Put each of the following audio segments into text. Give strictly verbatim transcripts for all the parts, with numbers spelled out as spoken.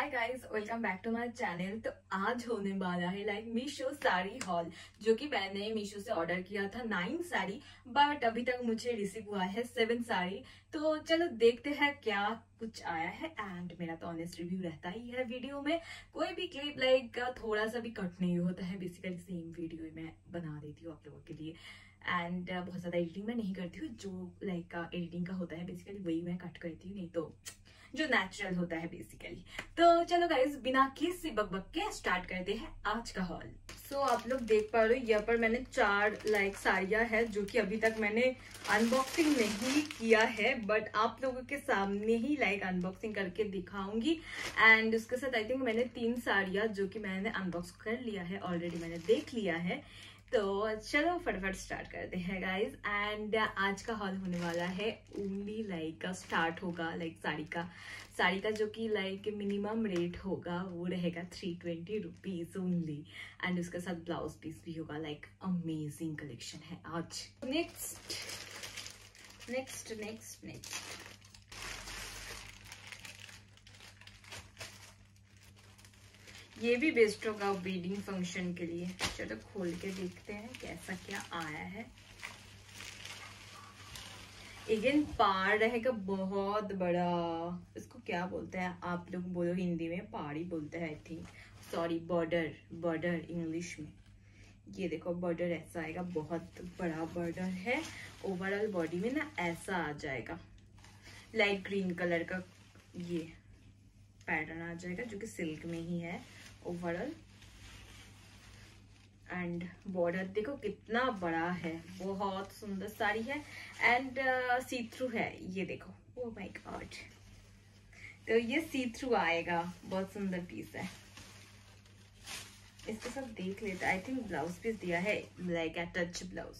Hi guys, welcome back to my channel. तो आज होने वाला है लाइक मीशो साड़ी हॉल, जो कि मैंने मीशो से ऑर्डर किया था नाइन साड़ी, बट अभी तक मुझे रिसीव हुआ है सेवन साड़ी। तो चलो देखते हैं क्या कुछ आया है। एंड मेरा तो ऑनेस्ट रिव्यू रहता ही है वीडियो में, कोई भी क्लिप लाइक थोड़ा सा भी कट नहीं होता है। बेसिकली सेम वीडियो मैं बना देती हूँ आप लोगों के लिए। एंड uh, बहुत ज्यादा एडिटिंग मैं नहीं करती हूँ, जो लाइक एडिटिंग का होता है बेसिकली वही मैं कट करती हूँ, नहीं तो जो नेचुरल होता है बेसिकली। तो चलो गाइस, बिना किसी बकबक के स्टार्ट करते हैं आज का हॉल। सो so, आप लोग देख पा रहे हो यहाँ पर मैंने चार लाइक साड़ियां है जो कि अभी तक मैंने अनबॉक्सिंग नहीं किया है, बट आप लोगों के सामने ही लाइक अनबॉक्सिंग करके दिखाऊंगी। एंड उसके साथ आई थिंक मैंने तीन साड़ियां जो कि मैंने अनबॉक्स कर लिया है ऑलरेडी, मैंने देख लिया है। तो चलो फटाफट स्टार्ट करते हैं गाइज। एंड आज का हॉल होने वाला है ओनली लाइक का स्टार्ट होगा लाइक साड़ी का साड़ी का जो कि लाइक मिनिमम रेट होगा वो रहेगा three twenty rupees only. And उसके साथ ब्लाउज पीस भी होगा। लाइक अमेजिंग कलेक्शन है आज। नेक्स्ट नेक्स्ट नेक्स्ट नेक्स्ट ये भी बेस्ट होगा वेडिंग फंक्शन के लिए। चलो खोल के देखते हैं कैसा क्या आया है। अगेन पाड़ रहेगा बहुत बड़ा। इसको क्या बोलते हैं आप लोग? बोलो हिंदी में पाड़ी बोलते हैं I think. Sorry, border border English में। ये देखो बॉर्डर ऐसा आएगा, बहुत बड़ा बॉर्डर है। ओवरऑल बॉडी में ना ऐसा आ जाएगा, लाइट ग्रीन कलर का ये पैटर्न आ जाएगा जो कि सिल्क में ही है ओवरऑल। एंड बॉर्डर देखो कितना बड़ा है, बहुत सुंदर साड़ी है। एंड सी थ्रू है, ये देखो। ओह माय गॉड, तो ये सी थ्रू आएगा, बहुत सुंदर पीस है। इसके साथ देख लेते, आई थिंक ब्लाउज पीस दिया है like attach blouse.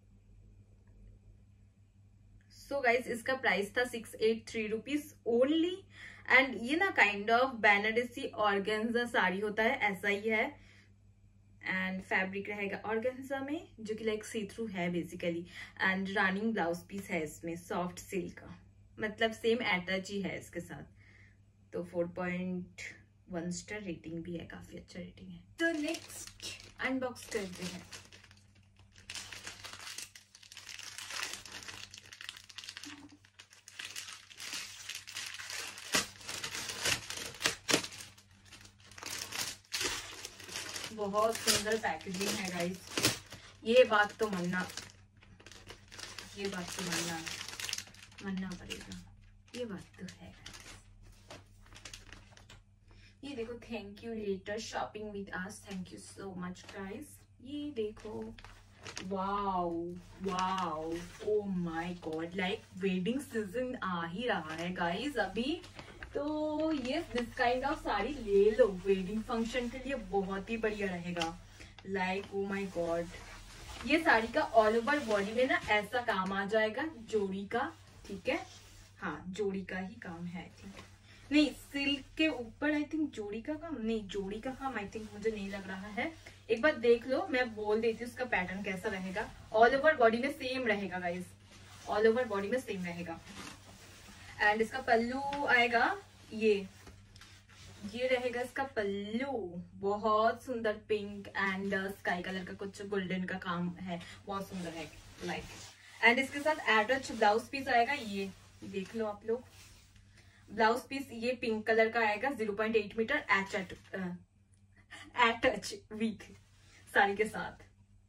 So guys, इसका प्राइस था six eight three rupees only. And ये ना kind of Banarasi organza sari होता है, ऐसा ही है। एंड फैब्रिक रहेगा ऑर्गेन्जा में जो कि लाइक सी थ्रू है basically. And running blouse piece है इसमें, सॉफ्ट सिल्क का, मतलब सेम अटैच ही है इसके साथ। तो four point one star rating भी है, काफी अच्छा रेटिंग है। तो नेक्स्ट अनबॉक्स करते हैं। बहुत सुंदर पैकेजिंग है गाइस, ये बात तो मानना ये बात तो मानना मानना पड़ेगा, ये बात तो है। ये देखो, thank you letter shopping with us, thank you so much guys. ये देखो, wow wow, oh my god, like wedding season आ ही रहा है गाइस अभी। तो ये दिस काइंड ऑफ साड़ी ले लो, वेडिंग फंक्शन के लिए बहुत ही बढ़िया रहेगा। लाइक ओ माय गॉड, ये साड़ी का ऑल ओवर बॉडी में ना ऐसा काम आ जाएगा जोड़ी का, ठीक है। हाँ, जोड़ी का ही काम है आई थिंक, नहीं सिल्क के ऊपर आई थिंक जोड़ी का काम, नहीं जोड़ी का काम आई थिंक, मुझे नहीं लग रहा है। एक बार देख लो, मैं बोल देती हूँ उसका पैटर्न कैसा रहेगा। ऑल ओवर बॉडी में सेम रहेगा गाइस, ऑल ओवर बॉडी में सेम रहेगा। एंड इसका पल्लू आएगा, ये ये रहेगा इसका पल्लू, बहुत सुंदर पिंक एंड स्काई कलर का कुछ गोल्डन का काम है, बहुत सुंदर है लाइक। एंड इसके साथ अटैच ब्लाउज पीस आएगा, ये देख लो आप लोग। ब्लाउज पीस ये पिंक कलर का आएगा, zero point eight metre attach with sari के साथ।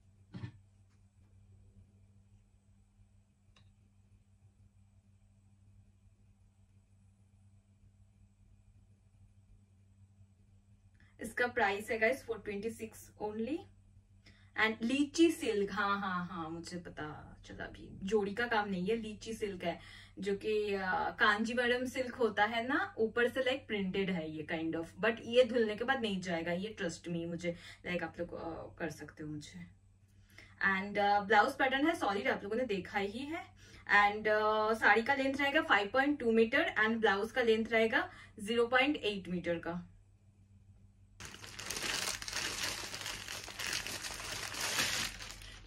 इसका प्राइस है guys four twenty six only. And litchi silk, हाँ हाँ हाँ मुझे पता चला, अभी जोड़ी का काम नहीं है, लीची सिल्क है जो कि कांजीवरम सिल्क होता है ना, ऊपर से लाइक प्रिंटेड है ये काइंड ऑफ। बट ये धुलने के बाद नहीं जाएगा, ये ट्रस्ट में मुझे लाइक आप लोग कर सकते हो मुझे। एंड ब्लाउज पैटर्न है सॉलिड, आप लोगों ने देखा ही है। एंड uh, साड़ी का लेंथ रहेगा five point two metre and blouse का लेंथ रहेगा जीरो पॉइंट एट मीटर का।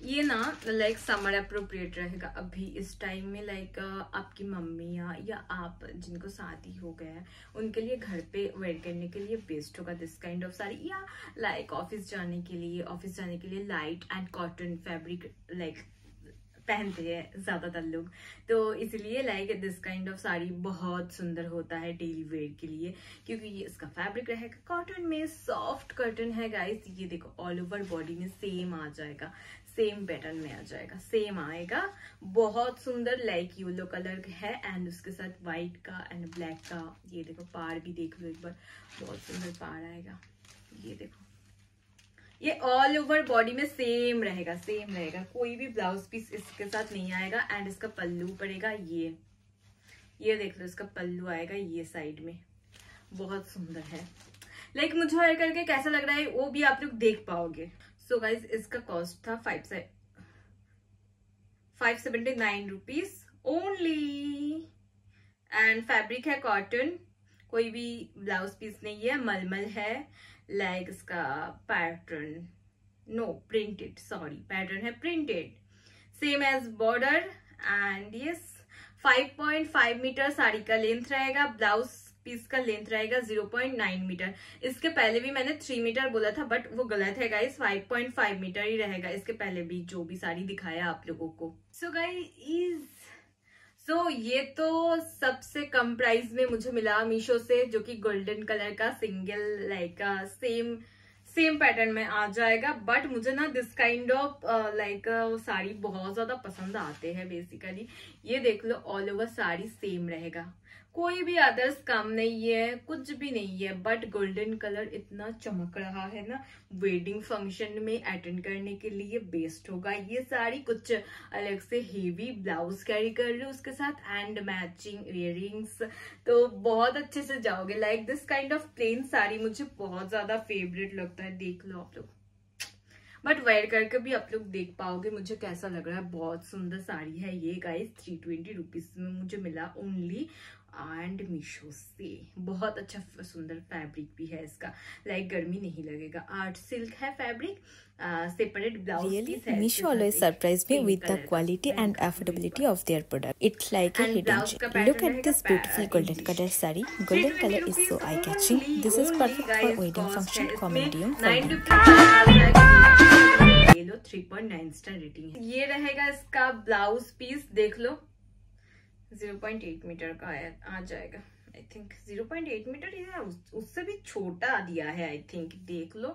ये ना लाइक समर अप्रोप्रिएट रहेगा अभी इस टाइम में। लाइक आपकी मम्मी या या आप जिनको शादी हो गया है उनके लिए घर पे वेयर करने के लिए बेस्ट होगा दिस काइंड ऑफ साड़ी। या लाइक ऑफिस जाने के लिए ऑफिस जाने के लिए light and cotton fabric like पहनते हैं ज्यादातर लोग, तो इसलिए like this kind of sari बहुत सुंदर होता है डेली वेयर के लिए, क्योंकि ये इसका फैब्रिक रहेगा कॉटन में, सॉफ्ट कॉटन है गाइस। ये देखो ऑल ओवर बॉडी में सेम आ जाएगा, सेम पैटर्न में आ जाएगा, सेम आएगा, बहुत सुंदर लाइक येलो कलर है एंड उसके साथ व्हाइट का एंड ब्लैक का। ये देखो पार भी देख लो एक बार, बहुत सुंदर पार आएगा। ये देखो ये ऑल ओवर बॉडी में सेम रहेगा, सेम रहेगा, कोई भी ब्लाउज पीस इसके साथ नहीं आएगा। एंड इसका पल्लू पड़ेगा ये ये देख लो, इसका पल्लू आएगा ये साइड में, बहुत सुंदर है। लाइक मुझे वेयर करके कैसा लग रहा है वो भी आप लोग देख पाओगे। सो so गाइज इसका कॉस्ट था फाइव से five seventy nine rupees only and fabric है कॉटन, कोई भी ब्लाउज पीस नहीं है, मलमल है। लाइक like इसका pattern no printed sorry pattern है printed, same as border and yes five point five metre sari का लेंथ रहेगा, ब्लाउज पीस का लेंथ रहेगा ज़ीरो पॉइंट नाइन मीटर। इसके पहले भी मैंने थ्री मीटर बोला था बट वो गलत है guys, five point five metre ही रहेगा इसके पहले भी जो भी साड़ी दिखाया आप लोगों को। सो गाइस सो so, ये तो सबसे कम प्राइस में मुझे मिला मीशो से, जो कि गोल्डन कलर का single like same same pattern में आ जाएगा। बट मुझे ना this kind of like sari बहुत ज्यादा पसंद आते हैं बेसिकली। ये देख लो ऑल ओवर साड़ी सेम रहेगा, कोई भी अदर्स काम नहीं है, कुछ भी नहीं है, बट गोल्डन कलर इतना चमक रहा है ना, वेडिंग फंक्शन में अटेंड करने के लिए बेस्ट होगा ये साड़ी। कुछ अलग से हेवी ब्लाउज कैरी कर रही हूँ उसके साथ एंड मैचिंग इयररिंग्स, तो बहुत अच्छे से जाओगे। Like this kind of plain sari मुझे बहुत ज्यादा फेवरेट लगता है, देख लो आप लोग, बट वेयर करके भी आप लोग देख पाओगे मुझे कैसा लग रहा है। बहुत सुंदर साड़ी है ये गाइस, थ्री ट्वेंटी रुपीज में मुझे मिला ओनली एंड मीशो से। बहुत अच्छा सुंदर फैब्रिक भी है इसका, लाइक गर्मी नहीं लगेगा, आर्ट सिल्क है फैब्रिक, सेपरेट ब्लाउज पीस है। Meesho always surprise me with the quality and affordability of their product. It's like a hidden gem. Look at this beautiful golden color saree. Golden color is so eye-catching. This is perfect for wedding function, comedian, ये लो three point nine star rating है। ये रहेगा इसका blouse piece, देख लो zero point eight metre का है, आ जाएगा I think zero point eight metre या उससे भी छोटा दिया है आई थिंक। देख लो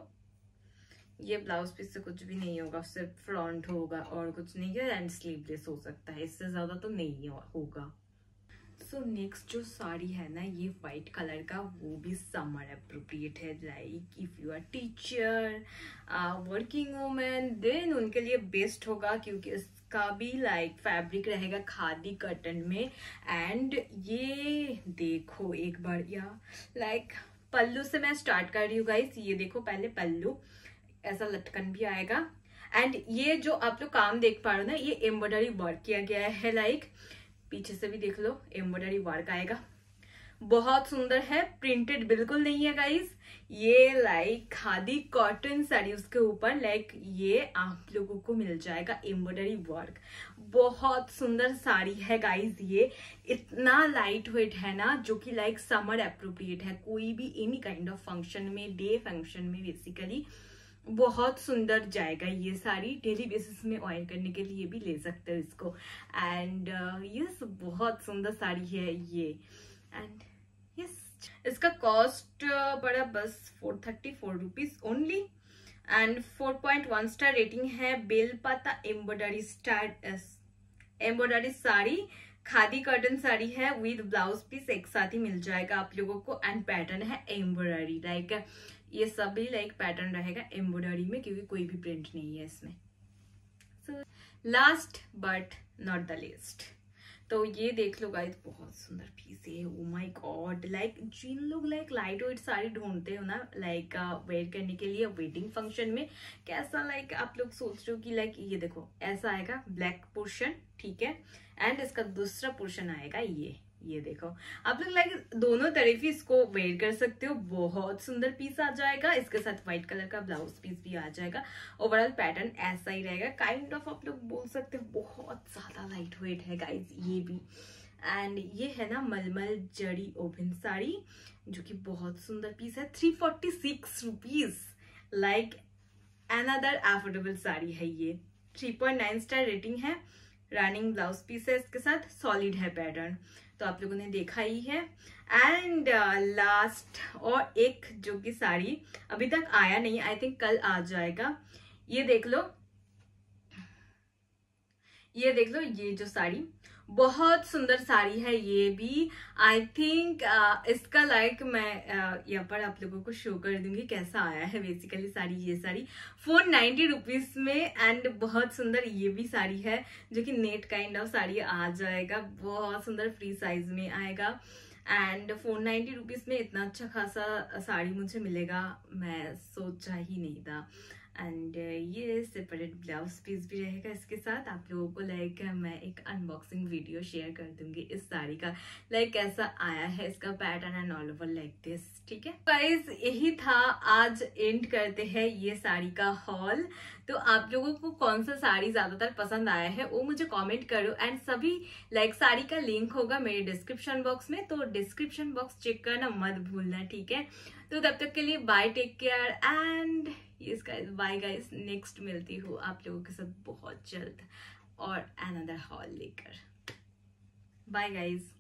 ये ब्लाउज पीस से कुछ भी नहीं होगा, सिर्फ फ्रंट होगा और कुछ नहीं है एंड स्लीवलेस हो सकता है, इससे ज्यादा तो नहीं होगा। सो so, नेक्स्ट जो साड़ी है ना ये व्हाइट कलर का, वो भी समर अप्रोप्रिएट है। Like if you are teacher, working women, then उनके लिए बेस्ट होगा, क्योंकि इसका भी लाइक फैब्रिक रहेगा खादी कॉटन में। एंड ये देखो एक बार, या लाइक पल्लू से मैं स्टार्ट कर रही हूँ गाइस। ये देखो पहले पल्लू, ऐसा लटकन भी आएगा एंड ये जो आप लोग काम देख पा रहे हो ना, ये एम्ब्रॉयडरी वर्क किया गया है। लाइक पीछे से भी देख लो एम्ब्रॉयडरी वर्क आएगा, बहुत सुंदर है, प्रिंटेड बिल्कुल नहीं है गाइस। ये लाइक खादी कॉटन साड़ी, उसके ऊपर लाइक ये आप लोगों को मिल जाएगा एम्ब्रॉयडरी वर्क, बहुत सुंदर साड़ी है गाइस। ये इतना लाइट वेट है ना, जो कि लाइक समर अप्रोप्रिएट है, कोई भी एनी काइंड ऑफ फंक्शन में, डे फंक्शन में बेसिकली बहुत सुंदर जाएगा ये साड़ी। डेली बेसिस में ऑयल करने के लिए भी ले सकते हो इसको। एंड यस uh, बहुत सुंदर साड़ी है ये। एंड यस yes, इसका कॉस्ट uh, पड़ा बस four thirty four rupees only and four point one star rating है। बेलपाता embroidery star embroidery sari, khadi cotton sari है विद ब्लाउज पीस एक साथ ही मिल जाएगा आप लोगों को। एंड पैटर्न है एम्ब्रॉयडरी, लाइक ये सभी लाइक पैटर्न रहेगा एम्ब्रॉयडरी में, क्योंकि कोई भी प्रिंट नहीं है इसमें। So last but not the least, तो ये देख लो गाइस, बहुत सुंदर पीस है। ओ माय गॉड, लाइक जिन लोग लाइक लाइट वेट साड़ी ढूंढते हो ना, लाइक वेयर करने के लिए वेडिंग फंक्शन में, कैसा लाइक आप लोग सोच रहे हो कि लाइक ये देखो ऐसा आएगा ब्लैक पोर्शन, ठीक है, एंड इसका दूसरा पोर्शन आएगा ये ये देखो, आप लोग लाइक दोनों तरफ ही इसको वेयर कर सकते हो। बहुत सुंदर पीस आ जाएगा, इसके साथ व्हाइट कलर का ब्लाउज पीस भी आ जाएगा। ओवरऑल पैटर्न ऐसा ही रहेगा, काइंड ऑफ आप लोग बोल सकते हो। बहुत ज्यादा लाइट वेट है गाइज ये भी। एंड ये है ना मलमल जड़ी ओपन साड़ी, जो कि बहुत सुंदर पीस है। Three forty six rupees, like another affordable sari है ये। Three point nine star rating है, रनिंग ब्लाउज पीस है इसके साथ, सॉलिड है पैटर्न, तो आप लोगों ने देखा ही है। एंड लास्ट uh, और एक जो कि साड़ी अभी तक आया नहीं, आई थिंक कल आ जाएगा। ये देख लो, ये देख लो, ये जो साड़ी बहुत सुंदर साड़ी है ये भी। आई थिंक uh, इसका लाइक मैं uh, यहाँ पर आप लोगों को शो कर दूंगी कैसा आया है बेसिकली साड़ी। ये साड़ी फोर नाइन्टी रुपीज में, एंड बहुत सुंदर ये भी साड़ी है, जो कि नेट काइंड ऑफ साड़ी आ जाएगा। बहुत सुंदर फ्री साइज में आएगा, एंड फोर नाइन्टी रुपीज में इतना अच्छा खासा साड़ी मुझे मिलेगा मैं सोचा ही नहीं था। एंड uh, ये सेपरेट ब्लाउज पीस भी रहेगा इसके साथ। आप लोगों को लाइक मैं एक अनबॉक्सिंग वीडियो शेयर कर दूंगी इस साड़ी का, लाइक कैसा आया है इसका pattern and all over like this. ठीक है गाइस, यही था, आज एंड करते हैं ये साड़ी का हॉल। तो आप लोगों को कौन सा साड़ी ज्यादातर पसंद आया है वो मुझे कमेंट करो। एंड सभी लाइक साड़ी का लिंक होगा मेरे डिस्क्रिप्शन बॉक्स में, तो डिस्क्रिप्शन बॉक्स चेक करना मत भूलना। ठीक है, तो तब तक के लिए bye, take care and yes guys, bye guys. Next मिलती हूँ आप लोगों के साथ बहुत जल्द और अनदर हॉल लेकर। Bye guys.